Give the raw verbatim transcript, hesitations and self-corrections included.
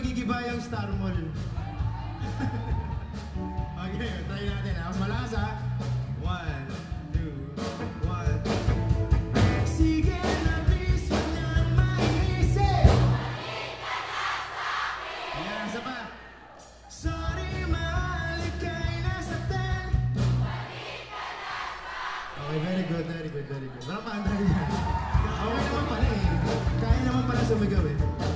magigiba yung Starmall. Okay, try natin. Mas malakas ha. One, two, one. Sige na please, wag nang maiisip. Balik ka na sa akin. Ayan, isa pa. Sorry, mahal, ika'y nasa ten. Balik ka na sa akin. Okay, very good, very good, very good. Wala pa ang dahil yan. Okay naman pala eh. Kaya naman pala sumigaw eh.